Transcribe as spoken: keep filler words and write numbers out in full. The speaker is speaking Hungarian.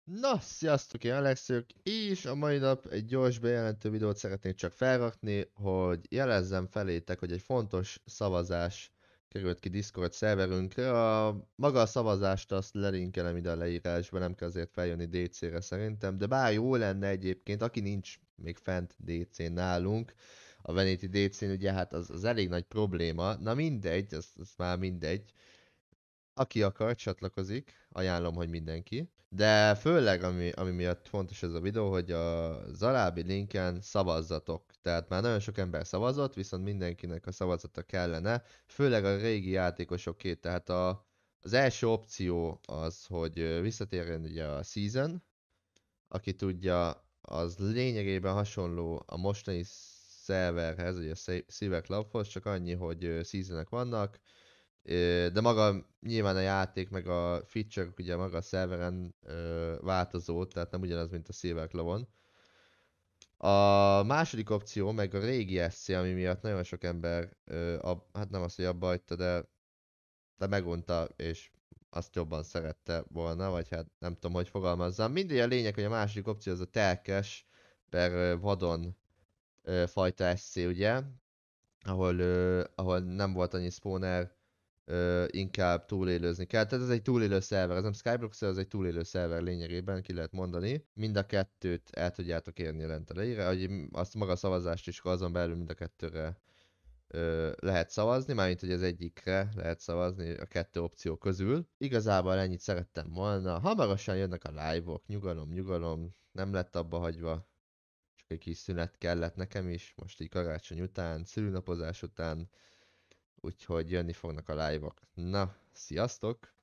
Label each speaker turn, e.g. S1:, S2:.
S1: Na, sziasztok, én Alex vagyok, és a mai nap egy gyors bejelentő videót szeretnék csak felrakni, hogy jelezzem felétek, hogy egy fontos szavazás került ki Discord szerverünkre. A, maga a szavazást azt lelinkelem ide a leírásba, nem kell azért feljönni dé cére szerintem, de bár jó lenne egyébként, aki nincs még fent dé cén nálunk, a Veneti dé cén ugye hát az, az elég nagy probléma, na mindegy, az, az már mindegy. Aki akar, csatlakozik, ajánlom, hogy mindenki. De főleg, ami, ami miatt fontos ez a videó, hogy a alábbi linken szavazzatok. Tehát már nagyon sok ember szavazott, viszont mindenkinek a szavazata kellene, főleg a régi játékosoké. Tehát a, az első opció az, hogy visszatérjen ugye a season, aki tudja, az lényegében hasonló a mostani szerverhez, ugye a Silver Clubhoz, csak annyi, hogy seasonek vannak, Ö, de maga nyilván a játék, meg a feature ugye maga a szerveren ö, változó, tehát nem ugyanaz, mint a Silver Cloud-on. A második opció, meg a régi es cé, ami miatt nagyon sok ember, ö, ab, hát nem az, hogy abba hagyta, de, de megunta, és azt jobban szerette volna, vagy hát nem tudom, hogy fogalmazzam. Mindegy, a lényeg, hogy a második opció az a telkes per ö, vadon ö, fajta es cé, ugye? Ahol, ö, ahol nem volt annyi spawner, ö, inkább túlélőzni kell. Tehát ez egy túlélő szerver, ez nem Skyblock, ez egy túlélő szerver lényegében, ki lehet mondani. Mind a kettőt el tudjátok érni lent a leírásra, hogy azt maga a szavazást is azon belül mind a kettőre ö, lehet szavazni, mármint hogy az egyikre lehet szavazni a kettő opció közül. Igazából ennyit szerettem volna. Hamarosan jönnek a live-ok, nyugalom, nyugalom, nem lett abba hagyva. Csak egy kis szünet kellett nekem is, most így karácsony után, szülőnapozás után, úgyhogy jönni fognak a live-ok. Na, sziasztok!